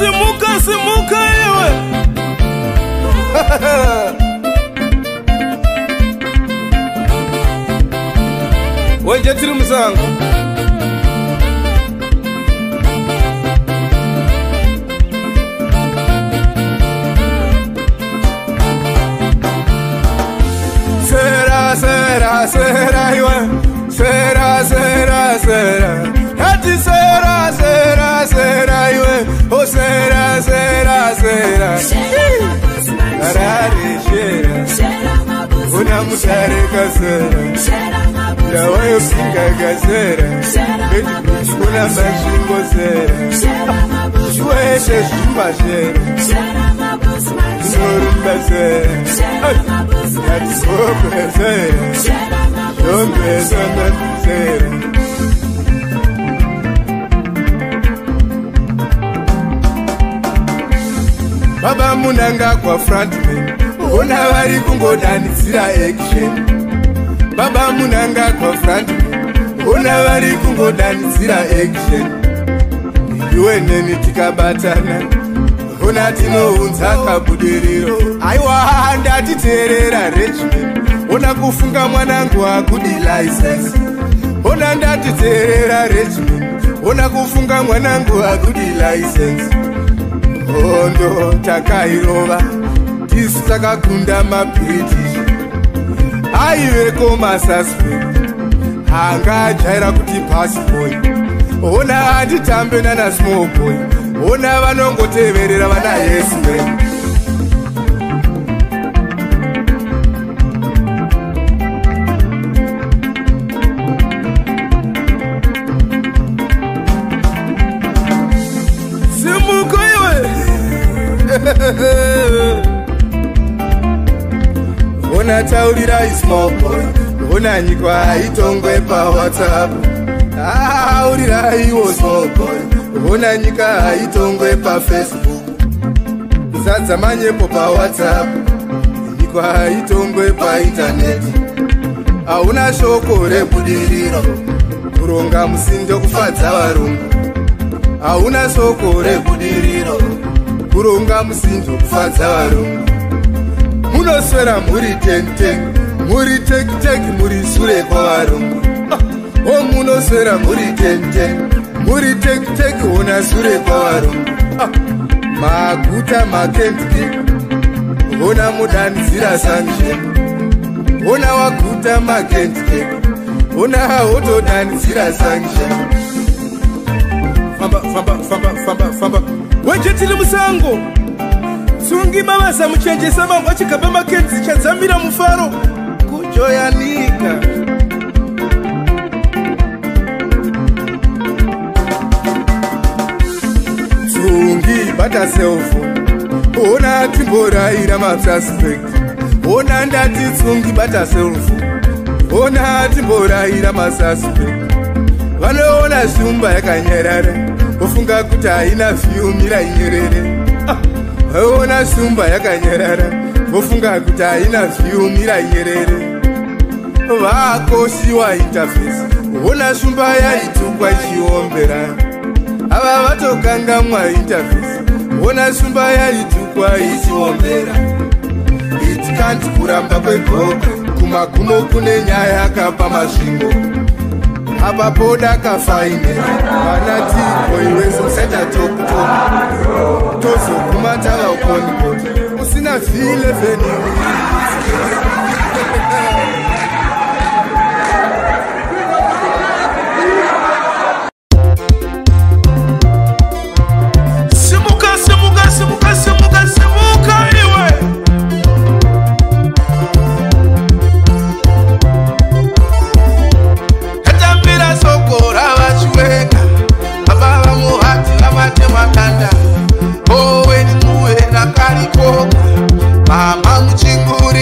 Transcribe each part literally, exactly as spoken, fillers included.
simuka simuka iwe. Wenje tiri musango. Sera sera sera iwe. Sera sera sera. Hati sera sera sera iwe. Oh sera sera sera. Arari shera. Una musare kasera. Yawa yo pinga kasera. Una mashingo sera. Shweshe shumba shera. Norumba sera. Hati sopre sera. Shombe sera sera. Baba munanga kwa frontman. Ona vari kungodanitsira action. Baba munanga kwa frontman. Ona vari kungodanitsira action. Iwe neni tikabatana. Ona tinounza kabudiriro. Aiwa ndatiterera regiment. Ona kufunga mwanangu akudi license. Ona ndatiterera regiment. Ona kufunga mwanangu akudi license. Ondo takairova. Tisu takakunda maBritish. Aive koma suspect. Hanga jaira kuti passboy. Ona hatitambe nana small boy. Ona vanongoteverera vana yes man. Simuko iwe. Ona taurira small boy. Ona nyikwa itongwe pa WhatsApp. Ah, urira iwo small boy. Ona nyika itongwe pa Facebook. Zadza manyepo pa WhatsApp. Nyikwa itongwe pa internet. Auna shoko rebudiriro. Kuronga musindo kufadza varungu. Auna shoko rebudiriro. Kuronga musindo kufadza varungu. Munoswera muri ten ten. Muri tek tek muri sure kwa varungu. O munoswera muri ten ten. Muri tek tek ona sure kwa varungu. Maguta makentki. Ona mudanzira sanction. Ona waguta makentki. Ona haoto danzira sanction. Famba famba famba famba famba. Wenje tili musango. Sungi mama sa mchenje sama mwachi kabama kenzi chazamira mufaro. Kujoyanika. Sungi bata selfu. Ona timbora ira masuspect. Ona ndati sungi bata selfu. Ona timbora ira masuspect. Vanoona shumba yakanyerara. Ofunga kuti haina fiumira inyerere. Ona shumba yakanyerara. Ofunga kuti haina fiumira inyerere. Vakoshiwa interface. Ona shumba yaitukwa ichiombera. Ava vatokangamwa interface. Ona shumba yaitukwa ichiombera. It can't kuramba kwegoko. Kumagumo kune nyaya yakapa masvingo. Apa poda kafaine. Vanati koiwezo seta top top. Tozo kumatava ukoni kote. Usina file veni. Simuka simuka simuka simuka simuka iwe. Hatambira sokora vachiweka. Abava muhati vamate makanda. Owe ni muwe na karikoka. Mama mchingu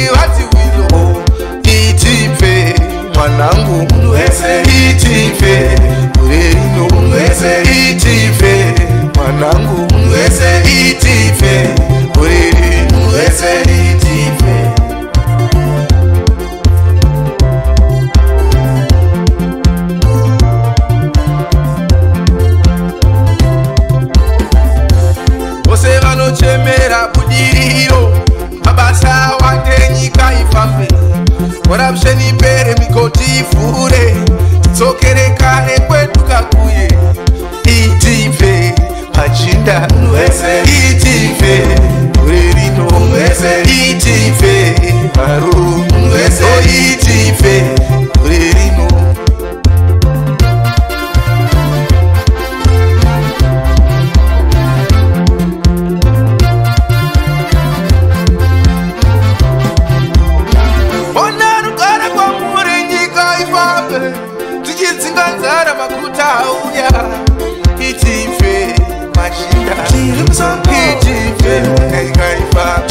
corruption ipere mikoti ifure tidzokere kare kwedu kakuye itipe machinda itipe werino itipe maru itipe werino tichidzinganzara makuta auya itife machinda itife kaikaifa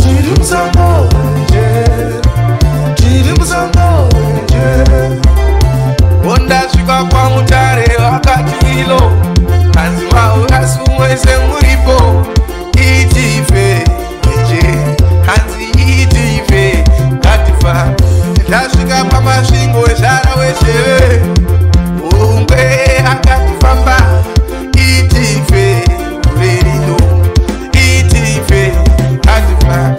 ondasvika kwamutare wakati wilo hanzi maurasumwese muripo itife eje hanzi itife katifa ndasvika pamasvingo ezvara wesheve ungwe akatifamba itife verino itife katifa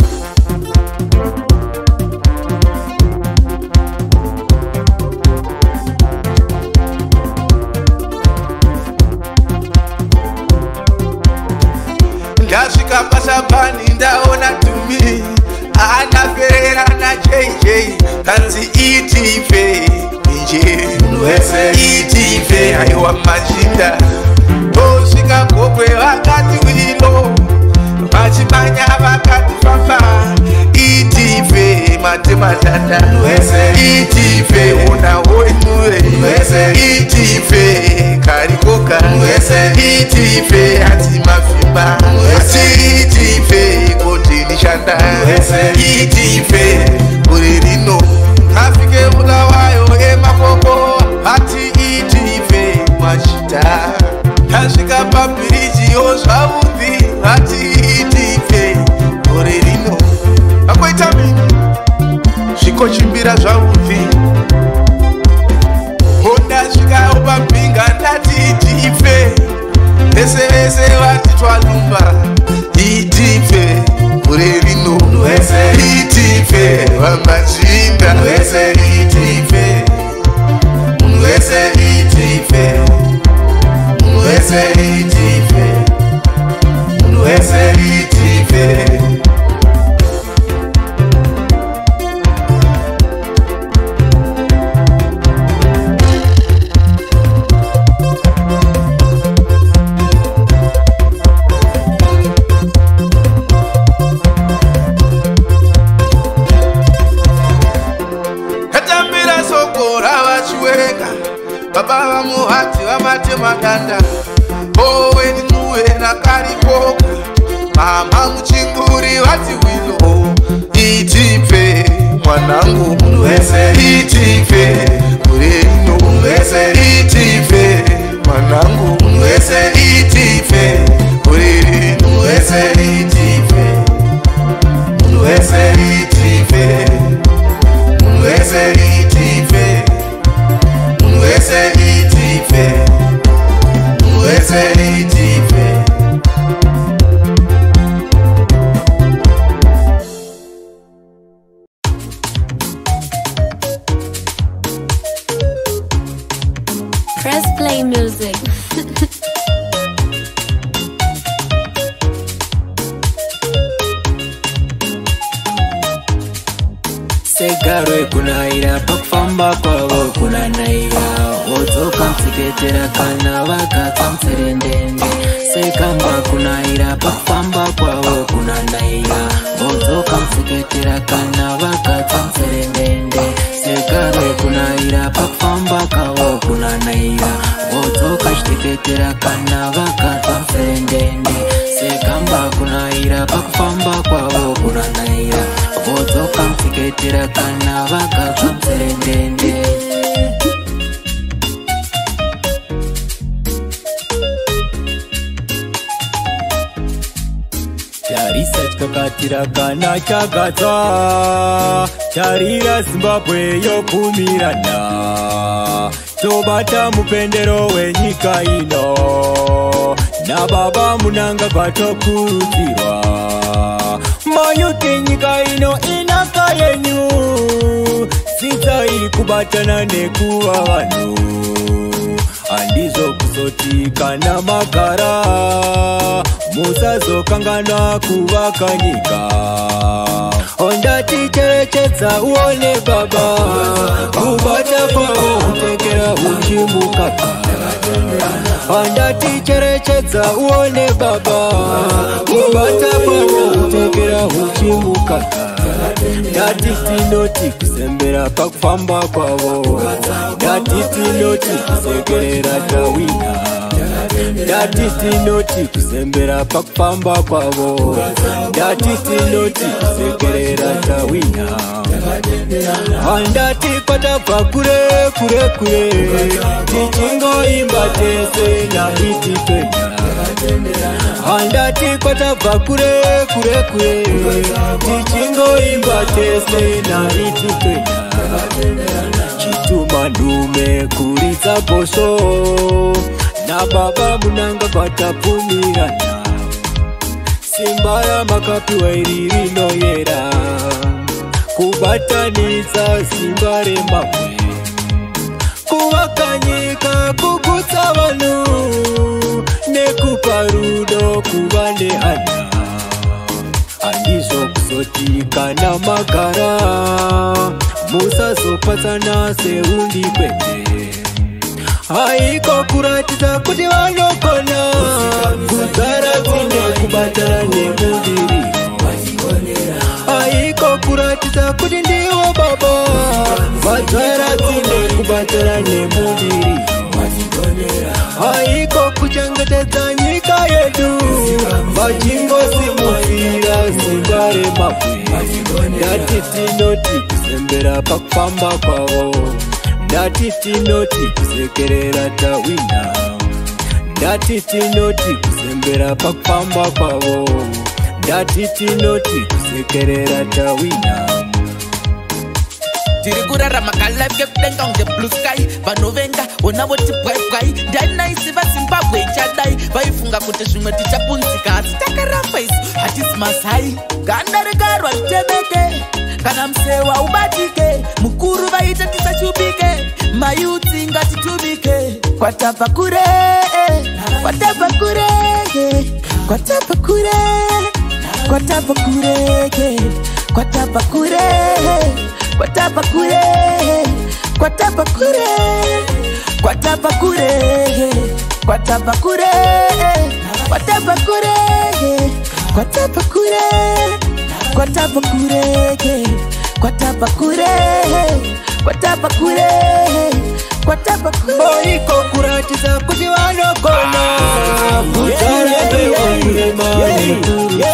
ndasvika pasabhani ndaona tumi anaperera najj kanzi itife itife aiwa machinda ndosvika gogwe vakati wilo vachimanya vakatifamba itife matematanda itife unahoinue itife karikoka itife hati mafimba itife kodinishanda itife uririno afike muda wayo emakoko hati itife machita tasvika pabiriji yozvavumbi hati itife uririno akoita mini zvikochimbira zvavumbi ondasvikawo pambinga ndati itife vese vese vati twalumba itife uririno itife vamachinda itife unwese itife unwese itife unwese itife baba vamuhati vamatemadanda oweni muwe nakaripoka mama muchinguri vati wilo itipe mwanangu itipe ureno itipe mwanangu itipe ureno itipe itipe itipe Unwese itife, unwese itife. Press play music. Segarwe kunaira pakufamba kwavo kunanaira wodzoka mtsiketera kana vakatsamtserendende sekamba kunaira pakufamba kwavo kunanaira wodzoka mtsiketera kana vakatsamtserendende segarwe kunaira pakufamba kwavo kunanaira wodzoka chiteketera kana vakatsamtserendende sekamba kunaira pakufamba kwavo kunanaira wodzoka mtsiketera kana vakatsamtserendende tarisa chikakatira kana chagadzwa tarira Zimbabwe yokumirana tobata mupendero wenyika ino nababa munanga kwatokurudzirwa mayuti nyika ino inaka yenyu dzidza kubatana nekuva vanhu handizo kuzotika namagara musazokanganwa kuvaka nyika ondati cherechedza uone baba kubata kwavo kutekera uchimukaka ondati cherechedza uone baba kubata kwavo kutekera uchimukaka ndati tinoti kusembera pakufamba kwavo ndati tinoti kusekerera tawina ndati tinoti kusembera pakufamba kwavo ndati tinoti kusekerera tawina handati kwatabva kure kure kure tichingoimba tese naititwenya handati kwatabva kure kure kure tichingoimba tese naititwenya chituma ndume kuridza bosho nababa munanga kwatapumirana simba ramakapiwa iri rinoyera kubatanidza simba remamwe kuvaka nyika kugutsa vanhu nekupa rudo kuva nehana handizo kuzotika namagara musazopatsana seundi kwete haiko kuratidza kuti vanogona kugara dzine kubatana nemuviri haiko kuratidza kuti ndivo baba vadzara dzine kubatana nemuviri haiko kuchengetedza nyika yedu vachingosimudzira simba remabwe ndati tinoti kusembera pakufamba kwavo ndati tinoti kusekerera tawina ndati tinoti kusembera pakufamba kwavo ndati tinoti kusekerera tawina tiri kurarama kalife kudenga unge blue sky vanovenga ona voti bwaibwai ndanaisi vazimbabwe ichadai vaifunga kuti zvimwe tichapunzika asi takaramba isu hatisi masai ganda regarwa ritemeke kana musewa ubatike mukuru vaita tisashupike mayuti ngatitumike kwatabva kure kwatabva kure kwatabva kure kwatabva kure kwatabva kure kwatabva kure kwatabva kure kwatabva kure kwatabva kure kwatabva kure kwatabva kure kwatabva kure kwatabva kure kwatabva kure kwatabva kure oiko kuratidza kuti vanogona kugara beuremani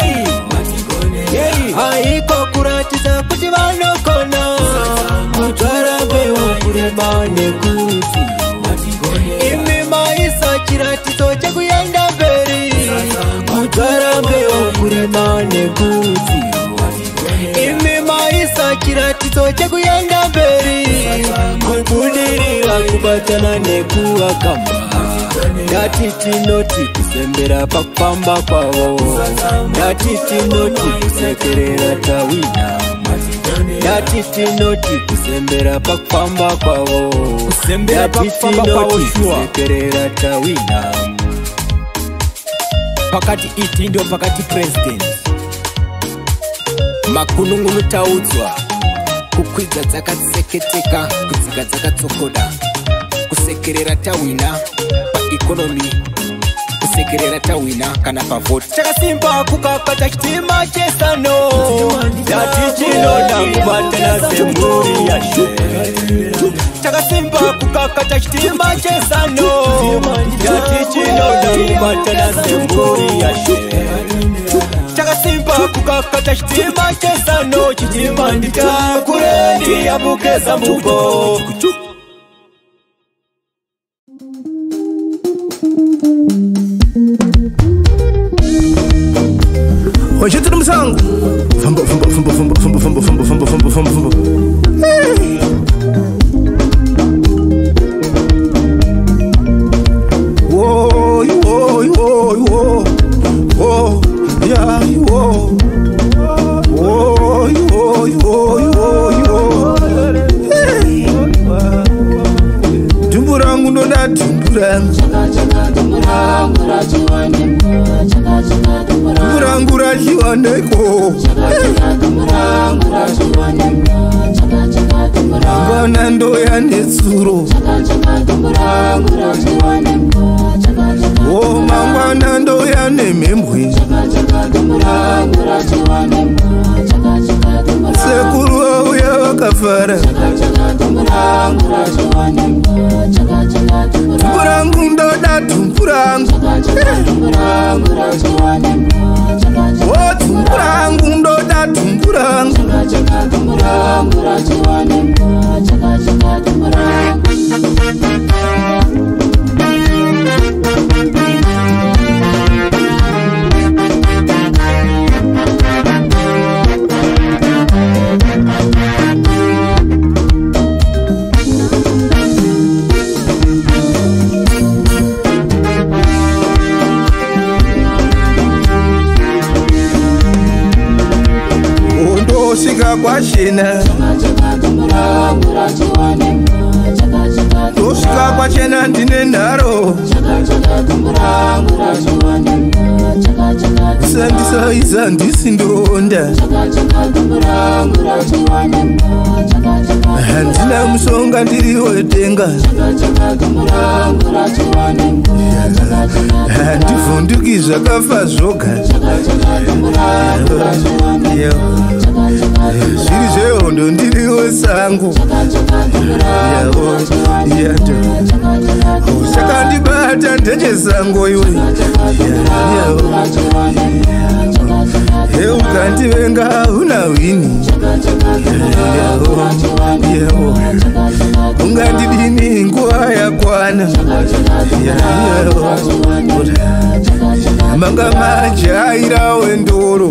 haiko kuratidza kuti vanogona kugara beuremani kuti imi maisa chiratidzo chekuyenda mberi kugara beuremani kuti imi maisa chiratidzo chekuyenda mberi kubudirira kubatana nekuvakamba ndati tinoti kusembera pakufamba kwavo ndati tinoti kusekerera tawina ndati tinoti kusembera pakufamba kwavo ndati tinoti kusekerera tawina pakati iti ndio pakati president makununguno taudzwa kukwidza dzakatseketeka kudzika dzakatsokoda kusekerera tawina paikonomi kusekerera tawina kana pavoti chakasimba kukakata chitima chesano ndati chinoda kubatana semburi yashe chakasimba kukakata chitima chesano ndati chinoda kubatana semburi yashe chakasimba kukakata chitima chesano chitima nditakure ndiyambukeza mbugo Hoje tudo musango. Vamba, vamba, vamba, vamba, vamba, vamba, vamba, vamba, vamba, vamba, vamba. Whoa, whoa, whoa, whoa, whoa, yeah, whoa, whoa, whoa, whoa, whoa, whoa. mpurangu mpurangu rachiwaneko mangwana ndoya netsuro o mangwana ndoya nemhembwe sekuru vauya vakafara tumburangu ndoda tumburangu o tumburangu ndoda tumburangu ndosvika kwachena ndosvika kwachena ndine nharo sandisaiza ndisi ndonda handina mushonga ndiri wedenga handivhunduki zvakafa zvoga zviri zvehondo ndiri wesango chakandibata ndechesango iwe ukandivenga una wini ungandidini nguva yakwana manga majaira wendoro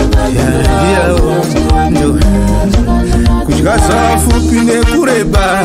kudya zvafupi nekureba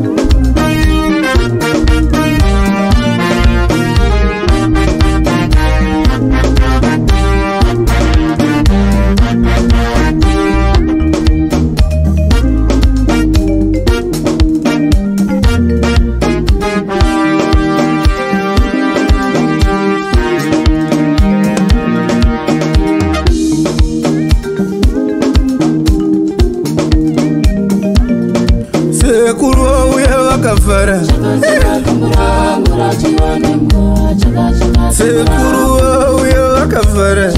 sekuru vauya vakafara sekuru vauya vakafara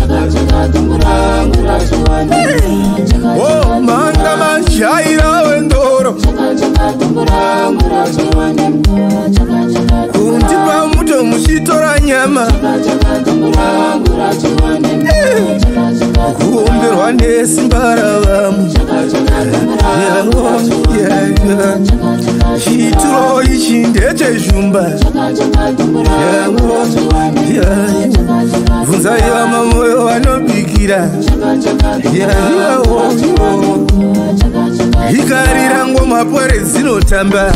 o manga majaira wendoro kundipa muto muchitora nyama kuomberwa nesimba ravamu chituro ichi ndechezvumba bvunzai vamamoyo vanobikira hikari rango mapwere dzinotamba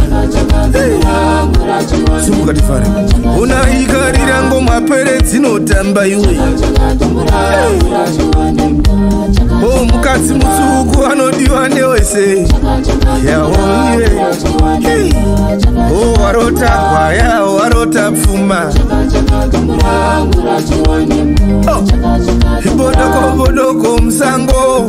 sumukatifara una hikari rango mapwere dzinotamba iwe o mukadzi mutsuku anodiwa newese yaoye o warota gwaya warota pfuma bodoko bodoko musango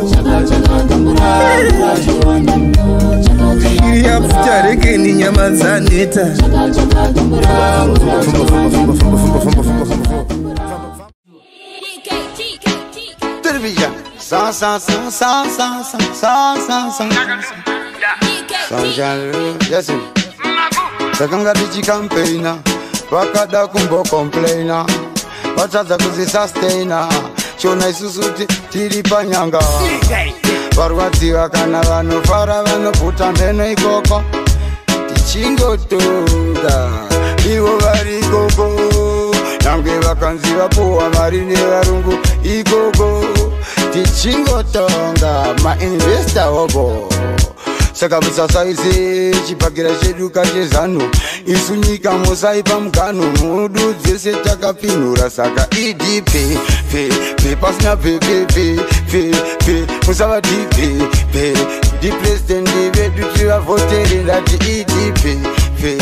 shiri yapfuta rekeni nyama dzaneta Sa sa sa sa sa sa sa sa sa Sanjalo, yes Sakanga tichi campaigner Wakada kumbo complainer Wachaza kuzi sustainer Chona isusuti tiripa nyanga Warwati wakana vano fara vano puta meno ikoko Tichingo toda Iwo vari koko Namge vakanzi vapuwa marine varungu ikoko Tichingo tonga ma investor wobo Saka musasaize chipakira chedu kachezano isunyika musaipa mugano mudu dzese takapinura saka idp pe pe pasina pe pe pe pe pe musavati pe pe di president vedu tivavotere ndati idp pe pe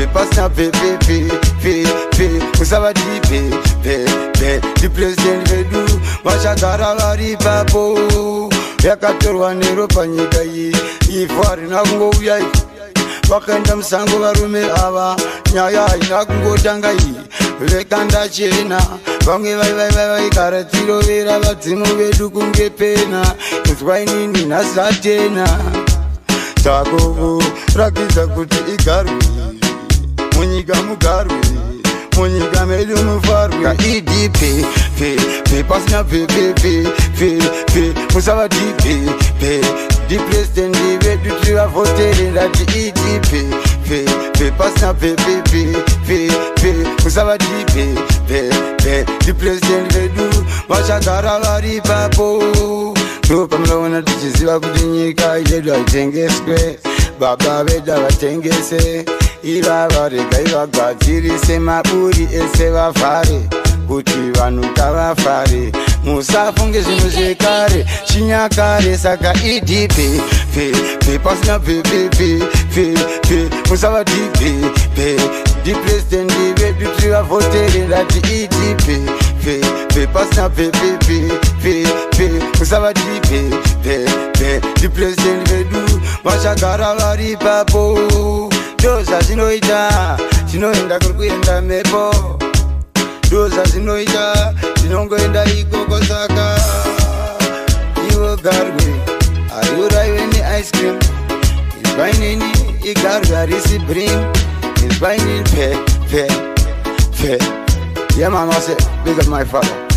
pasna pe pe pe pe pe musabati pe pe pe the president vedu vachagara vari papo yakatorwa nero panyika iyi ifari nakungouya vakaenda musango varume ava nyaya inakungotanga iyi vekanda chena vamwe vaivaivaigara tirovera vadzimu vedu kunge pena inzwainini nhasatena takovo rakidza kuti igarwe munyika mugarwe munyika medu mufarwe kaidi pe pe pe pasina pe pe pe pe pe musavati pe pe di president vedu tivavotere ndati idi pe pe pe pasina pe pe pe pe pe musavati pe pe pe di president vedu vachagara vari papo ndo pamunoona tichiziva kuti nyika yedu haitengeswe baba vedu havatengese ivava regai vagadzirise maburi ese vavhare kuti vanhu ngavafare musafunge zvinhu zvekare chinyakare saka idi pe pe pe pasina pe pe pe pe pe musavati pe pe di president vedu tivavotere ndati idi pe pe pe pasina pe pe pe pe pe musavati pe pe pe di president vedu vachagara vari papo doza zvinoita zvinoenda kuri kuenda mhepo doza zvinoita zvinongoenda ikoko saka iwo garwe ariuraiwe neice cream izvainini igarwe harisi brim izvainini pe pe pe yeah mama say big up my father